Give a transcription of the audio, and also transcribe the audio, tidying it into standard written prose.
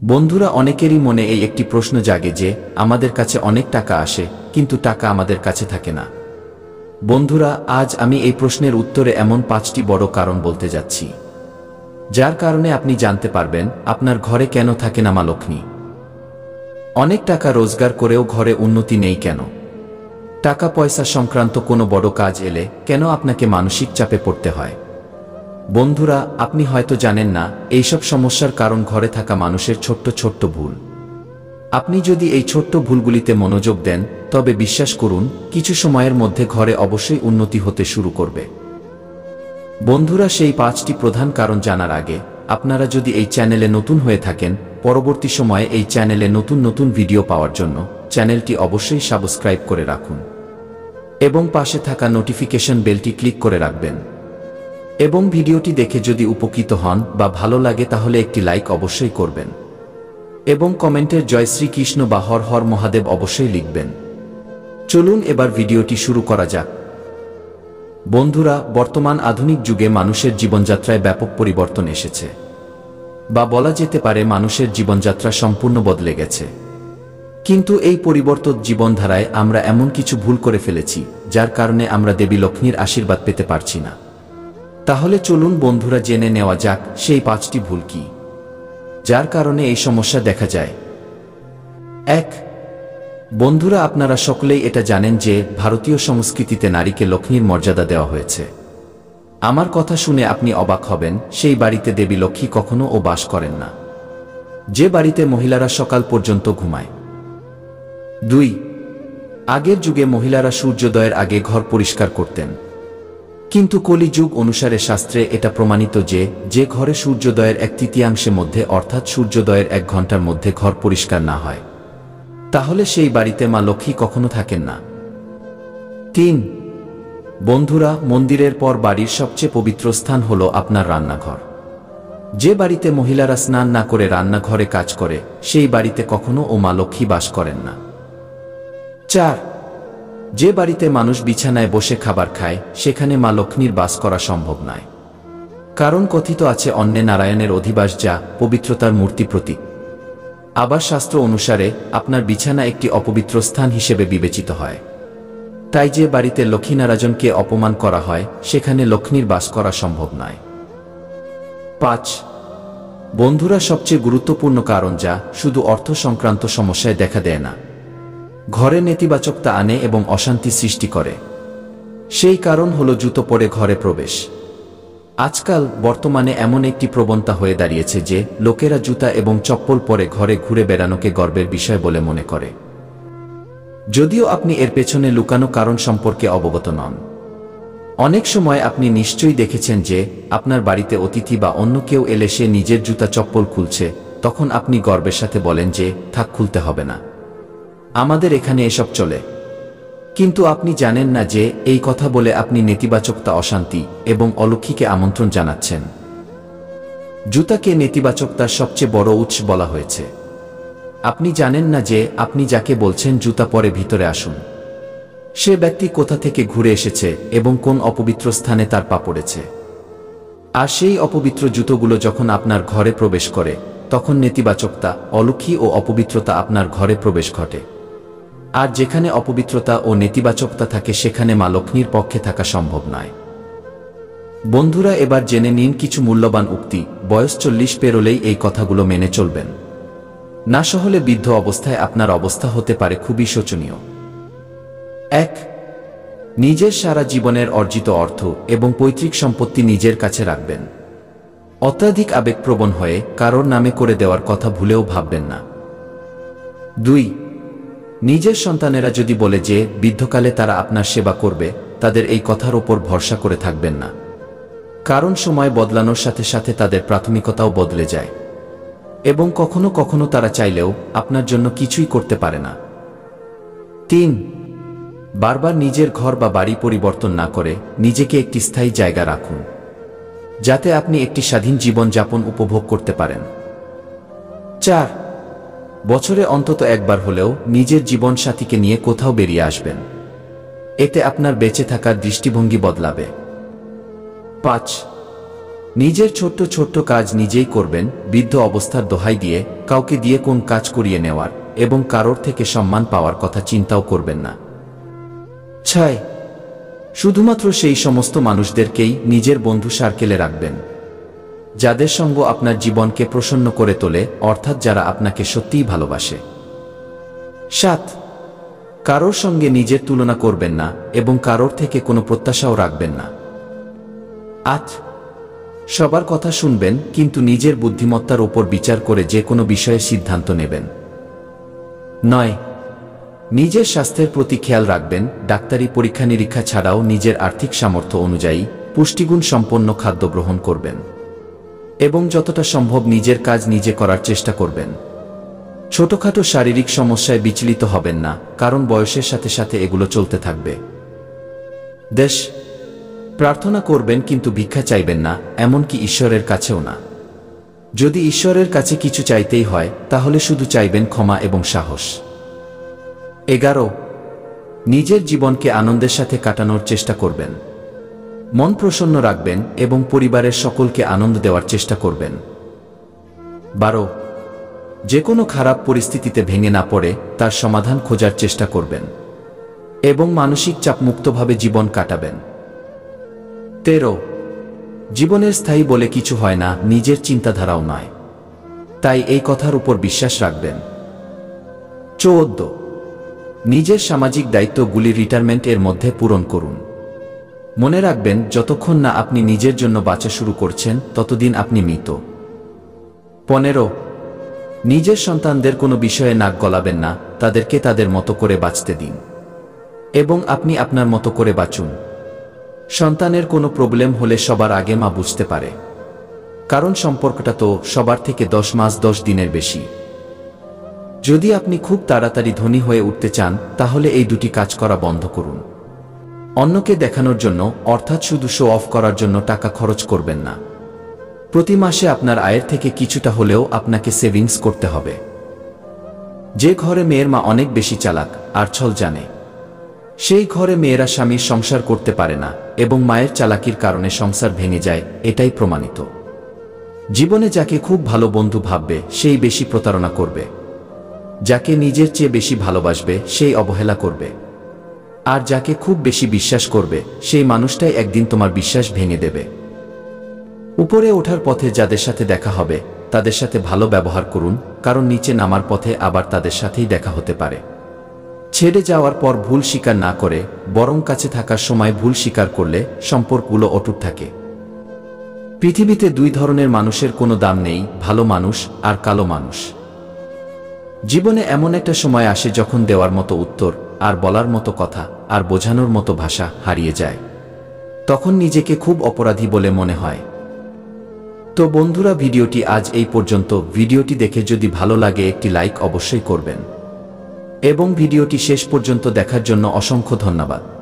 বন্ধুরা, অনেকেরই মনে এই একটি প্রশ্ন জাগে যে আমাদের কাছে অনেক টাকা আসে কিন্তু টাকা আমাদের কাছে থাকে না। বন্ধুরা, আজ আমি এই প্রশ্নের উত্তরে এমন 5টি বড় কারণ বলতে যাচ্ছি, যার কারণে আপনি জানতে পারবেন আপনার ঘরে কেন থাকে না মা লক্ষ্মী। অনেক টাকা রোজগার করেও ঘরে উন্নতি নেই কেন? টাকা পয়সা সংক্রান্ত কোনো বড় কাজ এলে কেন আপনাকে মানসিক চাপে পড়তে হয়? বন্ধুরা, আপনি হয়তো জানেন না এইসব সমস্যার কারণ ঘরে থাকা মানুষের ছোট্ট ছোট্ট ভুল। আপনি যদি এই ছোট্ট ভুলগুলিতে মনোযোগ দেন তবে বিশ্বাস করুন কিছু সময়ের মধ্যে ঘরে অবশ্যই উন্নতি হতে শুরু করবে। বন্ধুরা, সেই 5টি প্রধান কারণ জানার আগে আপনারা যদি এই চ্যানেলে নতুন হয়ে থাকেন, পরবর্তী সময়ে এই চ্যানেলে নতুন নতুন ভিডিও পাওয়ার জন্য চ্যানেলটি অবশ্যই সাবস্ক্রাইব করে রাখুন এবং পাশে থাকা নোটিফিকেশন বেলটি ক্লিক করে রাখবেন। এবং ভিডিওটি দেখে যদি উপকৃত হন বা ভালো লাগে তাহলে একটি লাইক অবশ্যই করবেন এবং কমেন্টের জয় শ্রীকৃষ্ণ বা হর হর মহাদেব অবশ্যই লিখবেন। চলুন এবার ভিডিওটি শুরু করা যাক। বন্ধুরা, বর্তমান আধুনিক যুগে মানুষের জীবনযাত্রায় ব্যাপক পরিবর্তন এসেছে, বা বলা যেতে পারে মানুষের জীবনযাত্রা সম্পূর্ণ বদলে গেছে। কিন্তু এই পরিবর্তিত জীবনধারায় আমরা এমন কিছু ভুল করে ফেলেছি যার কারণে আমরা দেবী লক্ষ্মীর আশীর্বাদ পেতে পারছি না। তাহলে চলুন বন্ধুরা জেনে নেওয়া যাক সেই 5টি ভুল কি, যার কারণে এই সমস্যা দেখা যায়। 1. বন্ধুরা, আপনারা সকলেই এটা জানেন যে ভারতীয় সংস্কৃতিতে নারীকে লক্ষ্মীর মর্যাদা দেওয়া হয়েছে। আমার কথা শুনে আপনি অবাক হবেন, সেই বাড়িতে দেবী লক্ষ্মী কখনো বাস করেন না, যে বাড়িতে মহিলারা সকাল পর্যন্ত ঘুমায়। 2. আগের যুগে মহিলারা সূর্যোদয়ের আগে ঘর পরিষ্কার করতেন, কিন্তু কলিযুগ অনুসারে শাস্ত্রে এটা প্রমাণিত যে ঘরে সূর্যোদয়ের 1/3 মধ্যে অর্থাৎ সূর্যোদয়ের 1 ঘন্টার মধ্যে ঘর পরিষ্কার না হয় তাহলে সেই বাড়িতে মা লক্ষ্মী কখনো থাকেন না। 3. বন্ধুরা, মন্দিরের পর বাড়ির সবচেয়ে পবিত্র স্থান হলো আপনার রান্নাঘর। যে বাড়িতে মহিলারা স্নান না করে রান্নাঘরে কাজ করে সেই বাড়িতে কখনো মা লক্ষ্মী বাস করেন না। 4. যে বাড়িতে মানুষ বিছানায় বসে খাবার খায় সেখানে মা লক্ষ্মীর বাস করা সম্ভব নয়, কারণ কথিত আছে অন্নে নারায়ণের অধিবাস, যা পবিত্রতার মূর্তি প্রতীক। আবার শাস্ত্র অনুসারে আপনার বিছানা একটি অপবিত্র স্থান হিসেবে বিবেচিত হয়, তাই যে বাড়িতে লক্ষ্মীনারায়ণকে অপমান করা হয় সেখানে লক্ষ্মীর বাস করা সম্ভব নয়। 5. বন্ধুরা, সবচেয়ে গুরুত্বপূর্ণ কারণ যা শুধু অর্থ সংক্রান্ত সমস্যায় দেখা দেয় না, ঘরে নেতিবাচকতা আনে এবং অশান্তি সৃষ্টি করে, সেই কারণ হলো জুতো পরে ঘরে প্রবেশ। আজকাল বর্তমানে এমন একটি প্রবণতা হয়ে দাঁড়িয়েছে যে লোকেরা জুতা এবং চপ্পল পরে ঘরে ঘুরে বেড়ানোকে গর্বের বিষয় বলে মনে করে, যদিও আপনি এর পেছনে লুকানো কারণ সম্পর্কে অবগত নন। অনেক সময় আপনি নিশ্চয়ই দেখেছেন যে আপনার বাড়িতে অতিথি বা অন্য কেউ এলে সে নিজের জুতা চপ্পল খুলছে, তখন আপনি গর্বের সাথে বলেন যে থাক, খুলতে হবে না, আমাদের এখানে এসব চলে। কিন্তু আপনি জানেন না যে এই কথা বলে আপনি নেতিবাচকতা, অশান্তি এবং অলক্ষ্মীকে আমন্ত্রণ জানাচ্ছেন। জুতাকে নেতিবাচকতার সবচেয়ে বড় উৎস বলা হয়েছে। আপনি জানেন না যে আপনি যাকে বলছেন জুতা পরে ভিতরে আসুন, সে ব্যক্তি কোথা থেকে ঘুরে এসেছে এবং কোন অপবিত্র স্থানে তার পা পড়েছে। আর সেই অপবিত্র জুতোগুলো যখন আপনার ঘরে প্রবেশ করে তখন নেতিবাচকতা, অলক্ষ্মী ও অপবিত্রতা আপনার ঘরে প্রবেশ ঘটে। আর যেখানে অপবিত্রতা ও নেতিবাচকতা থাকে সেখানে মা লক্ষ্মীর পক্ষে থাকা সম্ভব নয়। বন্ধুরা, এবার জেনে নিন কিছু মূল্যবান উক্তি। বয়স 40 পেরোলেই এই কথাগুলো মেনে চলবেন, না সহলে বৃদ্ধ অবস্থায় আপনার অবস্থা হতে পারে খুবই শোচনীয়। 1. নিজের সারা জীবনের অর্জিত অর্থ এবং পৈতৃক সম্পত্তি নিজের কাছে রাখবেন। অত্যাধিক আবেগপ্রবণ হয়ে কারোর নামে করে দেওয়ার কথা ভুলেও ভাববেন না। 2. নিজের সন্তানেরা যদি বলে যে বৃদ্ধকালে তারা আপনার সেবা করবে, তাদের এই কথার ওপর ভরসা করে থাকবেন না, কারণ সময় বদলানোর সাথে সাথে তাদের প্রাথমিকতাও বদলে যায় এবং কখনো কখনো তারা চাইলেও আপনার জন্য কিছুই করতে পারে না। 3. বারবার নিজের ঘর বা বাড়ি পরিবর্তন না করে নিজেকে একটি স্থায়ী জায়গা রাখুন, যাতে আপনি একটি স্বাধীন জীবন যাপন উপভোগ করতে পারেন। 4. বছরে অন্তত একবার হলেও নিজের জীবন সাথীকে নিয়ে কোথাও বেরিয়ে আসবেন, এতে আপনার বেঁচে থাকার দৃষ্টিভঙ্গি বদলাবে। 5. নিজের ছোট্ট ছোট্ট কাজ নিজেই করবেন, বৃদ্ধ অবস্থার দোহাই দিয়ে কাউকে দিয়ে কোন কাজ করিয়ে নেওয়ার এবং কারোর থেকে সম্মান পাওয়ার কথা চিন্তাও করবেন না। 6. শুধুমাত্র সেই সমস্ত মানুষদেরকেই নিজের বন্ধু সার্কেলে রাখবেন যাদের সঙ্গ আপনার জীবনকে প্রসন্ন করে তোলে, অর্থাৎ যারা আপনাকে সত্যিই ভালোবাসে। 7. কারোর সঙ্গে নিজের তুলনা করবেন না এবং কারোর থেকে কোনো প্রত্যাশাও রাখবেন না। 8. সবার কথা শুনবেন কিন্তু নিজের বুদ্ধিমত্তার ওপর বিচার করে যে কোনো বিষয়ে সিদ্ধান্ত নেবেন। 9. নিজের স্বাস্থ্যের প্রতি খেয়াল রাখবেন, ডাক্তারি পরীক্ষা নিরীক্ষা ছাড়াও নিজের আর্থিক সামর্থ্য অনুযায়ী পুষ্টিগুণ সম্পন্ন খাদ্য গ্রহণ করবেন এবং যতটা সম্ভব নিজের কাজ নিজে করার চেষ্টা করবেন। ছোটখাটো শারীরিক সমস্যায় বিচলিত হবেন না, কারণ বয়সের সাথে সাথে এগুলো চলতে থাকবে। 10. প্রার্থনা করবেন কিন্তু ভিক্ষা চাইবেন না, এমনকি ঈশ্বরের কাছেও না। যদি ঈশ্বরের কাছে কিছু চাইতেই হয় তাহলে শুধু চাইবেন ক্ষমা এবং সাহস। 11. নিজের জীবনকে আনন্দের সাথে কাটানোর চেষ্টা করবেন, মন প্রসন্ন রাখবেন এবং পরিবারের সকলকে আনন্দ দেওয়ার চেষ্টা করবেন। 12. যে কোনো খারাপ পরিস্থিতিতে ভেঙে না পড়ে তার সমাধান খোঁজার চেষ্টা করবেন এবং মানসিক চাপমুক্তভাবে জীবন কাটাবেন। 13. জীবনের স্থায়ী বলে কিছু হয় না, নিজের চিন্তাধারাও নয়, তাই এই কথার উপর বিশ্বাস রাখবেন। 14. নিজের সামাজিক দায়িত্বগুলি রিটায়ারমেন্ট এর মধ্যে পূরণ করুন। মনে রাখবেন, যতক্ষণ না আপনি নিজের জন্য বাঁচা শুরু করছেন ততদিন আপনি মৃত। 15. নিজের সন্তানদের কোনো বিষয়ে নাক গলাবেন না, তাদেরকে তাদের মতো করে বাঁচতে দিন এবং আপনি আপনার মতো করে বাঁচুন। সন্তানের কোনো প্রবলেম হলে সবার আগে মা বুঝতে পারে, কারণ সম্পর্কটা তো সবার থেকে 10 মাস 10 দিনের বেশি। যদি আপনি খুব তাড়াতাড়ি ধনী হয়ে উঠতে চান তাহলে এই দুটি কাজ করা বন্ধ করুন। অন্যকে দেখানোর জন্য, অর্থাৎ শুধু শো অফ করার জন্য টাকা খরচ করবেন না। প্রতি মাসে আপনার আয়ের থেকে কিছুটা হলেও আপনাকে সেভিংস করতে হবে। যে ঘরে মেয়ের মা অনেক বেশি চালাক আর ছল জানে, সেই ঘরে মেয়েরা স্বামীর সংসার করতে পারে না এবং মায়ের চালাকির কারণে সংসার ভেঙে যায়, এটাই প্রমাণিত। জীবনে যাকে খুব ভালো বন্ধু ভাববে সেই বেশি প্রতারণা করবে, যাকে নিজের চেয়ে বেশি ভালোবাসবে সেই অবহেলা করবে, আর যাকে খুব বেশি বিশ্বাস করবে সেই মানুষটাই একদিন তোমার বিশ্বাস ভেঙে দেবে। উপরে ওঠার পথে যাদের সাথে দেখা হবে তাদের সাথে ভালো ব্যবহার করুন, কারণ নিচে নামার পথে আবার তাদের সাথেই দেখা হতে পারে। ছেড়ে যাওয়ার পর ভুল স্বীকার না করে বরং কাছে থাকার সময় ভুল স্বীকার করলে সম্পর্কগুলো অটুট থাকে। পৃথিবীতে 2 ধরনের মানুষের কোনো দাম নেই, ভালো মানুষ আর কালো মানুষ। জীবনে এমন একটা সময় আসে যখন দেওয়ার মতো উত্তর আর বলার মতো কথা আর বোঝানোর মতো ভাষা হারিয়ে যায়, তখন নিজেকে খুব অপরাধী বলে মনে হয়। তো বন্ধুরা, ভিডিওটি আজ এই পর্যন্ত। ভিডিওটি দেখে যদি ভালো লাগে একটি লাইক অবশ্যই করবেন এবং ভিডিওটি শেষ পর্যন্ত দেখার জন্য অসংখ্য ধন্যবাদ।